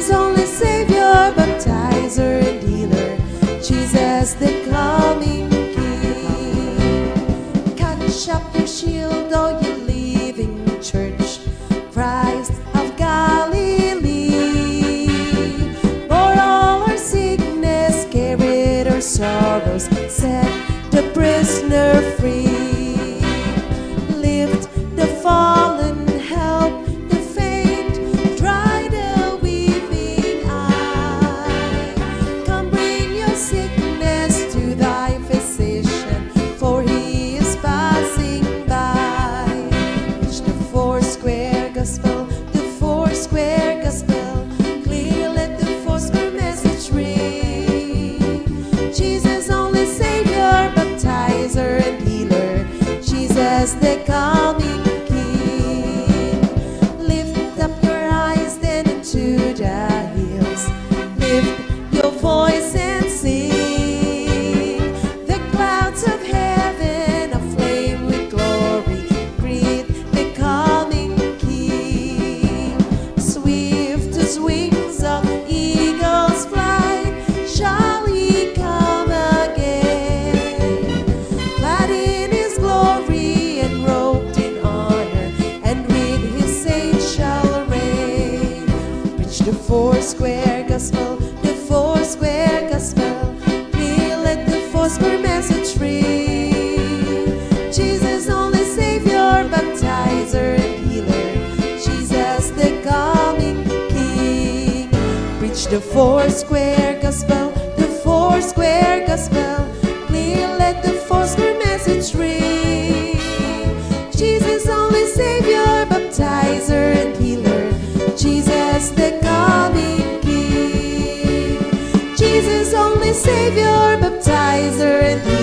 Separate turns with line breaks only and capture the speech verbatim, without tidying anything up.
Jesus, only Savior, baptizer and healer. Jesus, the coming King. Catch up your shield, oh you living church. Christ of Galilee, for all our sickness, carried our sorrows, set the prisoner free. Lift the fallen, help the faint, dry the weeping eye. Come bring your sickness to thy physician, for he is passing by. Preach the four square gospel, the four square gospel, clear let the four square message ring. Jesus, only Savior, baptizer and healer. Jesus, the coming King. Lift up your eyes then into the hills. Lift your voice and sing. The clouds of heaven aflame with glory greet the coming King. Swift as wings of eagles fly, shall he come again. Clad in his glory and robed in honor, and with his saints shall reign. Preach the four square gospel, the four square gospel, clear let the four square message ring. Jesus, only Savior, baptizer and healer. Jesus, the coming King. Preach the four square gospel, the four square gospel, clear let the four square message ring. Jesus, only Savior, baptizer and healer. Jesus, the coming King. Jesus, only Savior, baptizer and healer.